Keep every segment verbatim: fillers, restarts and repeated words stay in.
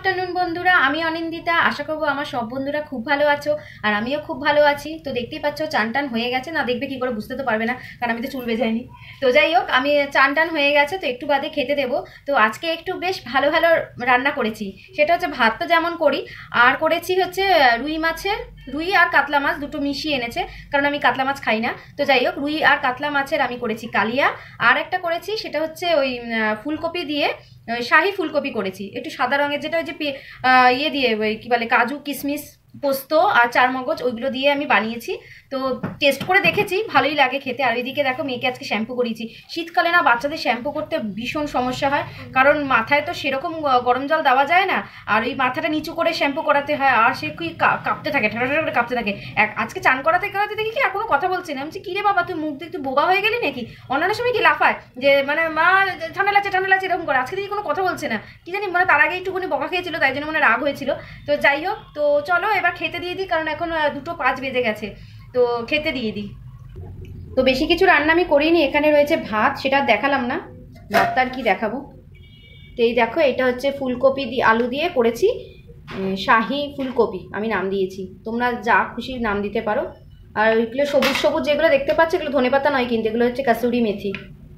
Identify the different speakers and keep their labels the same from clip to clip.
Speaker 1: Afternoon बंधुरा आमी अनिंदिता आशा करब आमार सब बंधुरा खूब भालो आछो और आमिও खूब भालो आछि। तो देखतेই পাচ্ছো চান টান হয়ে গেছে না, দেখবে কি করে বুঝতে তো পারবে না কারণ আমি তো চুল বেজাইনি। তো যাই হোক আমি চান টান হয়ে গেছে, তো একটু বাদে খেতে দেবো। তো আজকে একটু বেশ ভালো ভালো রান্না করেছি, সেটা হচ্ছে ভাত তো যেমন করি আর করেছি হচ্ছে রুই মাছের, রুই আর কাতলা মাছ দুটো মিশিয়ে এনেছে কারণ আমি কাতলা মাছ খাই না। তো যাই হোক রুই আর কাতলা মাছের আমি করেছি কালিয়া, আর একটা করেছি সেটা হচ্ছে ওই ফুলকপি দিয়ে শাহি ফুলকপি করেছি, একটু সাদা রঙের, যেটা ওই যে ইয়ে দিয়ে ওই কী বলে কাজু কিশমিশ পোস্ত আর চারমগজ ওইগুলো দিয়ে আমি বানিয়েছি। তো টেস্ট করে দেখেছি ভালোই লাগে খেতে। আর ওইদিকে দেখো মেয়েকে আজকে শ্যাম্পু করিয়েছি। শীতকালে না বাচ্চাদের শ্যাম্পু করতে ভীষণ সমস্যা হয় কারণ মাথায় তো সেরকম গরম জল দেওয়া যায় না, আর ওই মাথাটা নিচু করে শ্যাম্পু করাতে হয় আর সে কি কাঁপতে থাকে, ঠান্ডা ঠান্ডা করে কাঁপতে থাকে। এক আজকে চান করাতে করাতে দেখি কি আর কোনো কথা বলছি না। আমি বলছি কিরে বাবা তুই মুখ দিয়ে তুই বোবা হয়ে গেলি নাকি? অন্যান্য সময় কি লাফায় যে মানে মা ঠান্ডা লাগছে ঠান্ডা লাগছে এরকম করে, আজকে দেখি কোনো কথা বলছে না কি জানি, মানে তার আগে একটুখানি বকা খেয়েছিল তাই জন্য মানে রাগ হয়েছিল। তো যাই হোক তো চলো এবার খেতে দিয়ে দিই কারণ এখন দুটো পাঁচ বেজে গেছে, তো খেতে দিয়ে দিই। তো বেশি কিছু রান্না আমি করিনি, এখানে রয়েছে ভাত, সেটা দেখালাম না, ভাতটা আর কি দেখাবো। তো এই দেখো এটা হচ্ছে ফুলকপি দিয়ে আলু দিয়ে করেছি, শাহি ফুলকপি আমি নাম দিয়েছি, তোমরা যা খুশি নাম দিতে পারো। আর ওইগুলো সবুজ সবুজ যেগুলো দেখতে পাচ্ছ এগুলো ধনেপাতা নয় কিন্তু এগুলো হচ্ছে কাসুরি মেথি।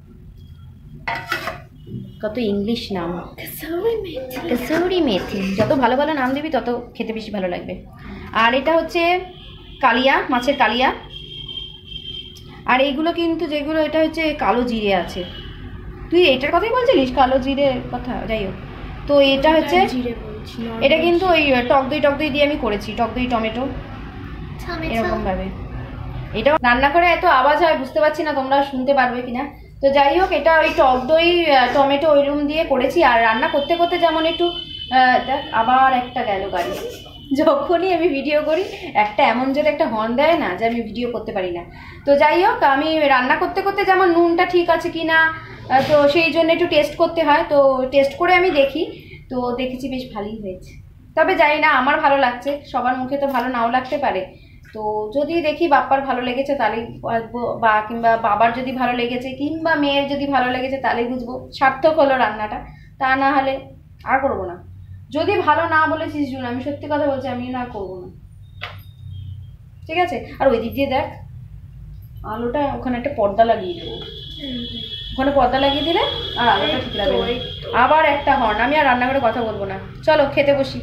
Speaker 1: কত ইংলিশ নাম, কাসুরি মেথি, কাসুরি মেথি। যত ভালো ভালো নাম দিবি তত খেতে বেশি ভালো লাগবে। আর এটা হচ্ছে কালিয়া, মাছের কালিয়া। আর এইগুলো কিন্তু যেগুলো এটা হচ্ছে কালো জিরে আছে, তুই এটার কথাই বলছিলিস কালো জিরে কথা, যাই হোক। তো এটা হচ্ছে এটা কিন্তু ওই টক দই টক দই দিয়ে আমি করেছি, টক দই টমেটো এরকমভাবে। এটা রান্নাঘরে এত আওয়াজ হয় বুঝতে পারছি না তোমরা শুনতে পারবে কিনা। তো যাই হোক এটা ওই টক দই টমেটো ওইরকম দিয়ে করেছি। আর রান্না করতে করতে যেমন একটু দেখ আবার একটা গেল গাড়ি, যখনই আমি ভিডিও করি একটা এমন জোরে একটা হর্ন দেয় না যে আমি ভিডিও করতে পারি না। তো যাই হোক আমি রান্না করতে করতে যেমন নুনটা ঠিক আছে কি না তো সেই জন্য একটু টেস্ট করতে হয়, তো টেস্ট করে আমি দেখি, তো দেখেছি বেশ ভালোই হয়েছে। তবে জানি না আমার ভালো লাগছে, সবার মুখে তো ভালো নাও লাগতে পারে। তো যদি দেখি বাপ্পার ভালো লেগেছে তাহলেই বা কিংবা বাবার যদি ভালো লেগেছে কিংবা মেয়ের যদি ভালো লেগেছে তাহলেই বুঝবো সার্থক হলো রান্নাটা, তা না হলে আর করবো না। যদি ভালো না বলেছিস জুন আমি সত্যি কথা বলছি আমি না করবো না, ঠিক আছে। আর ওই দিক দিয়ে দেখ আলোটা ওখানে একটা পর্দা লাগিয়ে দেবো, ওখানে পর্দা লাগিয়ে দিলে আর আলোটা ঠিক লাগবে। আবার একটা হর্ন, আমি আর রান্নাঘরে কথা বলবো না, চলো খেতে বসি।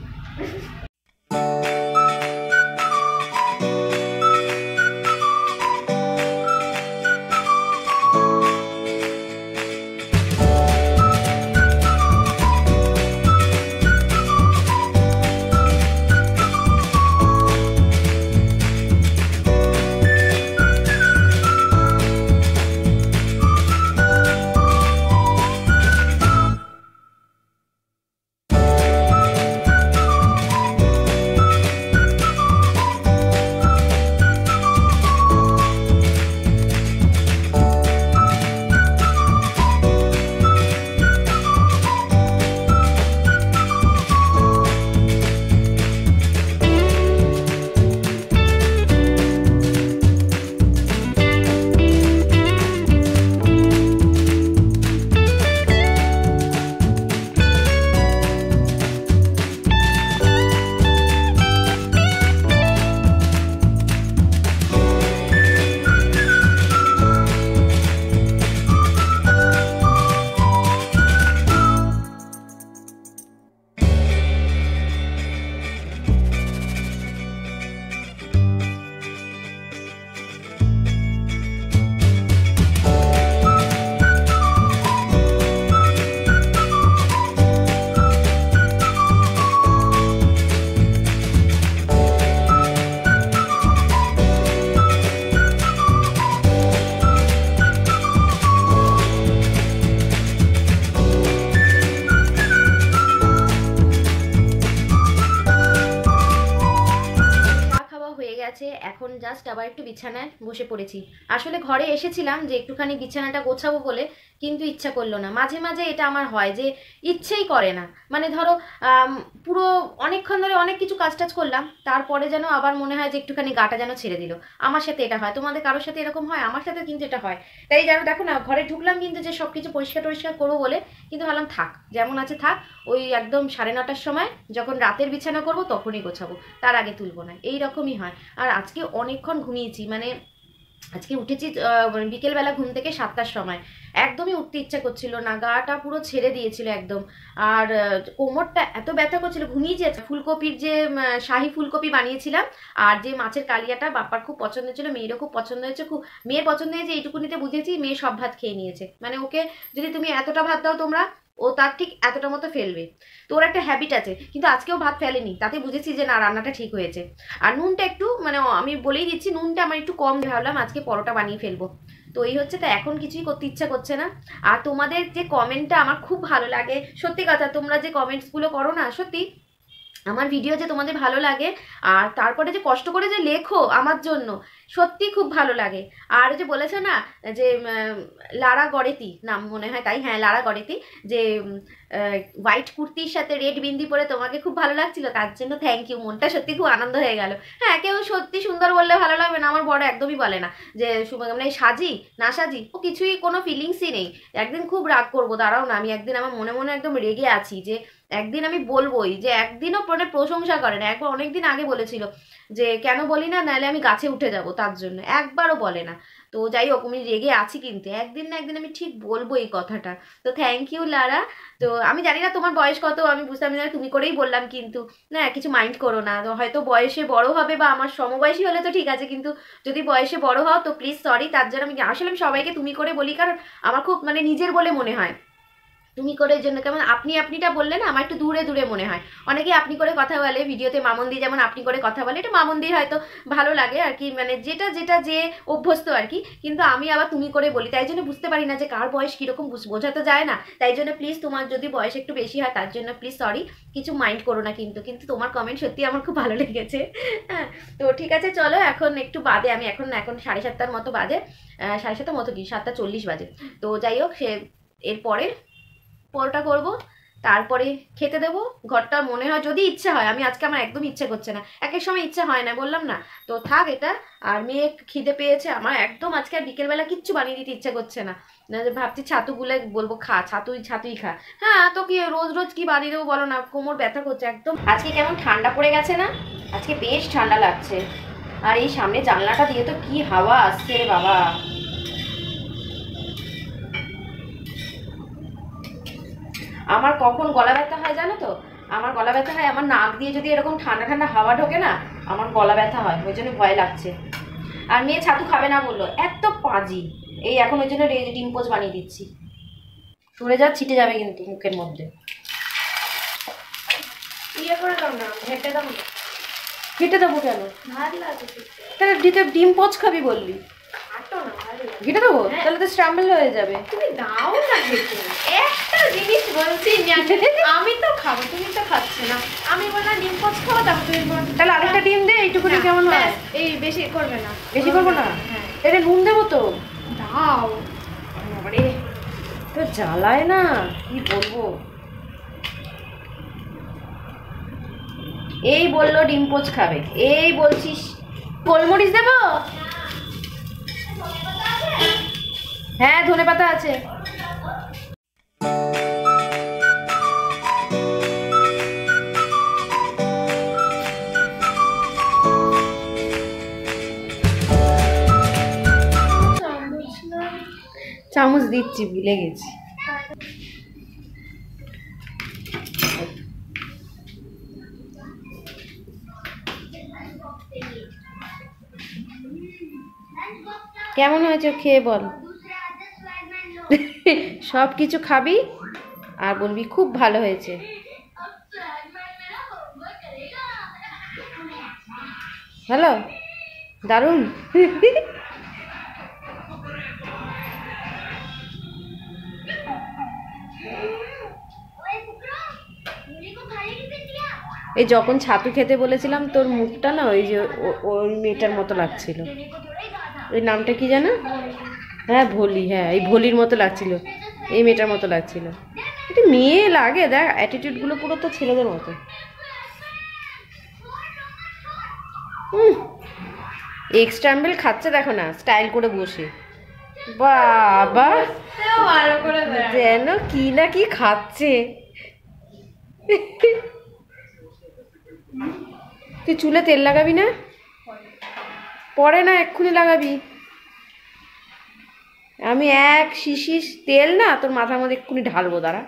Speaker 1: এখন জাস্ট আবার একটু বিছানায় বসে পড়েছি। আসলে ঘরে এসেছিলাম যে একটুখানি বিছানাটা গোছাবো বলে, কিন্তু ইচ্ছা করলো না। মাঝে মাঝে এটা আমার হয় যে ইচ্ছেই করে না, মানে ধরো পুরো অনেকক্ষণ ধরে অনেক কিছু কাজ টাজ করলাম, তারপরে যেন আবার মনে হয় যে একটুখানি গাটা যেন ছেড়ে দিল। আমার সাথে এটা হয়, তোমাদের কারোর সাথে এরকম হয়? আমার সাথে কিন্তু এটা হয়। তাই যেন দেখো না, ঘরে ঢুকলাম কিন্তু যে সব কিছু পরিষ্কার টরিষ্কার করবো বলে, কিন্তু ভাবলাম থাক যেমন আছে থাক, ওই একদম সাড়ে নটার সময় যখন রাতের বিছানা করবো তখনই গোছাবো, তার আগে তুলবো না, এইরকমই হয়। আর আজকে অনেকক্ষণ ঘুমিয়েছি, মানে আজকে উঠেছি বিকেলবেলা ঘুম থেকে সাতটার সময়, একদমই উঠতে ইচ্ছা করছিল না, গাটা পুরো ছেড়ে দিয়েছিল একদম। আর কোমরটা এত ব্যথা করছিল, ঘুমিয়েছি। ফুলকপির যে শাহি ফুলকপি বানিয়েছিলাম আর যে মাছের কালিয়াটা বাপ্পার খুব পছন্দ ছিল, মেয়েরও খুব পছন্দ হয়েছে, খুব মেয়ের পছন্দ হয়েছে এইটুকুনিতে বুঝেছি, মেয়ে সব ভাত খেয়ে নিয়েছে। মানে ওকে যদি তুমি এতটা ভাত দাও তোমরা, ও তার ঠিক এতটা মতো ফেলবে, তো ওর একটা হ্যাবিট আছে। কিন্তু আজকেও ভাত ফেলেনি, তাতে বুঝেছি যে না, রান্নাটা ঠিক হয়েছে। আর নুনটা একটু, মানে আমি বলেই দিচ্ছি নুনটা আমার একটু কম, ভাবলাম আজকে পরোটা বানিয়ে ফেলবো, তো এই হচ্ছে। তা এখন কিছুই করতে ইচ্ছা করছে না। আর তোমাদের যে কমেন্টটা আমার খুব ভালো লাগে, সত্যি কথা, তোমরা যে কমেন্টসগুলো করো না, সত্যি আমার ভিডিও যে তোমাদের ভালো লাগে, আর তারপরে যে কষ্ট করে যে লেখো আমার জন্য, সত্যি খুব ভালো লাগে। আর যে বলেছে না যে লারা গড়েতি নাম মনে হয়, তাই হ্যাঁ লারা গড়েতি, যে হোয়াইট কুর্তির সাথে রেড বিন্দি পরে তোমাকে খুব ভালো লাগছিল, তার জন্য থ্যাংক ইউ, মনটা সত্যি খুব আনন্দ হয়ে গেল। হ্যাঁ, কেউ সত্যি সুন্দর বললে ভালো লাগবে না, আমার বড় একদমই বলে না যে মানে সাজি না সাজি, ও কিছুই কোনো ফিলিংসই নেই। একদিন খুব রাগ করবো, দাঁড়াও না, আমি একদিন আমার মনে মনে একদম রেগে আছি যে একদিন আমি বলবোই, যে একদিনও পরে প্রশংসা করে না। একবার অনেকদিন আগে বলেছিল যে কেন বলি না, নাহলে আমি গাছে উঠে যাব, তার জন্য একবারও বলে না। তো যাই হোক, আমি রেগে আছি, কিন্তু একদিন না একদিন আমি ঠিক বলবো এই কথাটা। তো থ্যাংক ইউ লারা। তো আমি জানি না তোমার বয়স কত, আমি বুঝতাম না, তুমি করেই বললাম, কিন্তু না কিছু মাইন্ড করো না। তো হয়তো বয়সে বড় হবে বা আমার সমবয়সী হলে তো ঠিক আছে, কিন্তু যদি বয়সে বড় হও তো প্লিজ সরি, তার জন্য আমি আসলে আমি সবাইকে তুমি করে বলি, কারণ আমার খুব মানে নিজের বলে মনে হয়। তুমি করে জন্য কেমন আপনি আপনিটা বললে না, আমার একটু দূরে দূরে মনে হয়। অনেকে আপনি করে কথা বলে ভিডিওতে, মামন্দি যেমন আপনি করে কথা বলে, এটা মামন্দির হয়তো ভালো লাগে আর কি, মানে যেটা যেটা যে অভ্যস্ত আর কি। কিন্তু আমি আবার তুমি করে বলি, তাই জন্য বুঝতে পারি না যে কার বয়স কীরকম, বোঝা তো যায় না। তাই জন্য প্লিজ তোমার যদি বয়স একটু বেশি হয় তার জন্য প্লিজ সরি, কিছু মাইন্ড করো না। কিন্তু কিন্তু তোমার কমেন্ট সত্যি আমার খুব ভালো লেগেছে। হ্যাঁ, তো ঠিক আছে, চলো এখন একটু বাদে, আমি এখন এখন সাড়ে সাতটার মতো বাজে, সাড়ে সাতটার মতো কি সাতটা চল্লিশ বাজে। তো যাই হোক, সে এরপরে পরোটা করব, তারপরে খেতে দেবো। ঘরটা মনে হয় যদি ইচ্ছা হয়, আমি আজকে আমার একদম ইচ্ছে করছে না, এক এক সময় ইচ্ছা হয় না, বললাম না, তো থাক এটা। আর মেয়ে খিদে পেয়েছে, আমার একদম আজকে আর বিকেলবেলা কিচ্ছু বানিয়ে দিতে ইচ্ছে করছে না, ভাবছি ছাতু গুলে বলবো খা, ছাতুই ছাতুই খা। হ্যাঁ, তো কি রোজ রোজ কি বানিয়ে দেবো বলো না, কোমর ব্যথা করছে একদম। আজকে কেমন ঠান্ডা পড়ে গেছে না, আজকে বেশ ঠান্ডা লাগছে। আর এই সামনে জানলাটা দিয়ে তো কি হাওয়া আসছে রে বাবা। আমার কখন গলা ব্যথা হয় জানো তো, আমার গলা ব্যথা হয় আমার নাক দিয়ে যদি এরকম ঠান্ডা ঠান্ডা হাওয়া ঢোকে না, আমার গলা ব্যথা হয়, ওই জন্য ভয় লাগছে। আর মেয়ে ছাতু খাবে না বললো, এত পাজি। এই এখন ওই জন্য ডিম পোচ বানিয়ে দিচ্ছি, সরে যা, ছিটে যাবে কিন্তু মুখের মধ্যে। ইয়ে করে দাও না, ঘেটে দাও না। ঘেটে দেবো কেন, তাহলে ডিম পোচ খাবি বললি, ঘেটে দেবো, তাহলে তো স্ক্র্যাম্বল হয়ে যাবে।
Speaker 2: তুমি দাও না ঘেটে, একটা জিনিস বলছি, আমি তো খাবো, তুমি তো খাচ্ছে না। আমি বললাম ডিম পোচ খাবো, তারপর তুমি বলো
Speaker 1: তাহলে আরেকটা ডিম দে, এইটুকুনি কেমন হয়?
Speaker 2: এই বেশি করবে না,
Speaker 1: বেশি করবো না, এটা নুন দেবো তো,
Speaker 2: দাও।
Speaker 1: আরে তো জ্বালায় না, কি বলবো। এই বললো ডিম পোচ খাবে, এই বলছিস গোলমরিচ দেবো? হ্যাঁ, ধনেপাতা আছে। চামচ দিচ্ছি, ভুলে গেছি। কেমন হয়েছে খেয়ে বল। সব কিছু খাবি আর বলবি খুব ভালো হয়েছে। হ্যালো, দারুণ। এই যখন ছাতু খেতে বলেছিলাম তোর মুখটা না ওই যে ওই মেয়েটার মতো লাগছিল, ওই নামটা কি জানো? হ্যাঁ ভোলি, হ্যাঁ এই ভোলির মতো লাগছিল।
Speaker 3: এই মেয়েটার মতো লাগছিল। এটা মেয়ে লাগে, দেখ অ্যাটিটিউডগুলো পুরো তো ছেলেদের মতো। হুম, এগ স্ক্র্যাম্বল খাচ্ছে দেখো না, স্টাইল করে বসে। বাবা যেন কি না কি খাচ্ছে। তুই চুলে তেল লাগাবি না? পরে না, এক্ষুনি লাগাবি। আমি এক শিশি তেল না তোর মাথার মধ্যে এক্ষুনি ঢালবো, দাঁড়া।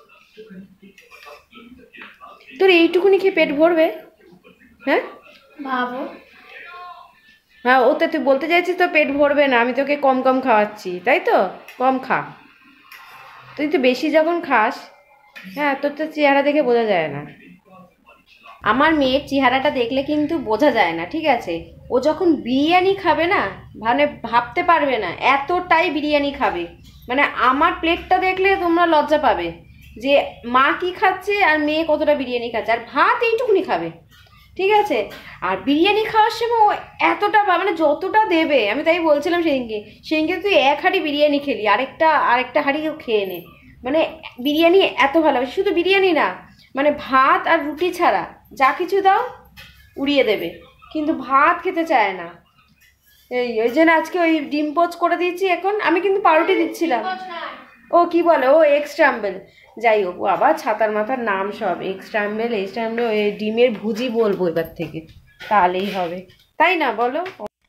Speaker 3: তোর এইটুকুনি খেয়ে পেট ভরবে? হ্যাঁ
Speaker 2: ভাবো।
Speaker 3: হ্যাঁ, ওতে তুই বলতে চাইছিস তো পেট ভরবে না, আমি তোকে কম কম খাওয়াচ্ছি, তাই তো? কম খা, তুই তো বেশি যখন খাস। হ্যাঁ, তোর তো চেহারা দেখে বোঝা যায় না। আমার মেয়ের চেহারাটা দেখলে কিন্তু বোঝা যায় না, ঠিক আছে? ও যখন বিরিয়ানি খাবে না, মানে ভাবতে পারবে না এতটাই বিরিয়ানি খাবে। মানে আমার প্লেটটা দেখলে তোমরা লজ্জা পাবে যে মা কি খাচ্ছে আর মেয়ে কতটা বিরিয়ানি খাচ্ছে, আর ভাত এইটুকুনি খাবে, ঠিক আছে? আর বিরিয়ানি খাওয়ার সময় ও এতটা, মানে যতটা দেবে, আমি তাই বলছিলাম সেদিনকে সেদিনকে তুই এক হাঁড়ি বিরিয়ানি খেলি, আরেকটা আরেকটা হাঁড়িও খেয়ে নে। মানে বিরিয়ানি এত ভালোবাসে, শুধু বিরিয়ানি না, মানে ভাত আর রুটি ছাড়া যা কিছু দাও উড়িয়ে দেবে, কিন্তু ভাত খেতে চায় না। এই ওই জন্য আজকে ওই ডিম পোচ করে দিয়েছি। এখন আমি কিন্তু পাউরুটি দিচ্ছিলাম। ও কি বলে, ও এগ স্ক্র্যাম্বল, যাই হোক, আবার ছাতার মাথার নাম সব এগ স্ক্র্যাম্বল, এগ স্ক্র্যাম্বল, ওই ডিমের ভুজি বলবো এবার থেকে, তাহলেই হবে, তাই না বলো?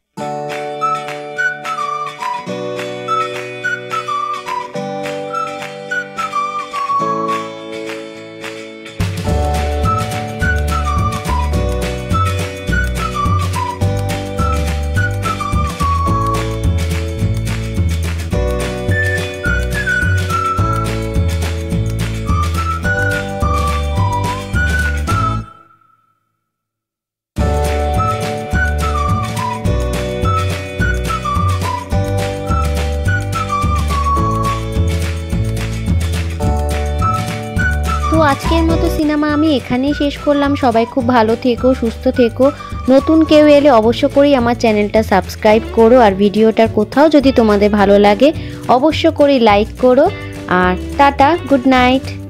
Speaker 4: তো আজকের মতো সিনেমা আমি এখানেই শেষ করলাম। সবাই খুব ভালো থেকো, সুস্থ থেকো। নতুন কেউ এলে অবশ্য করেই আমার চ্যানেলটা সাবস্ক্রাইব করো, আর ভিডিওটার কোথাও যদি তোমাদের ভালো লাগে অবশ্য করেই লাইক করো। আর টাটা, গুড নাইট।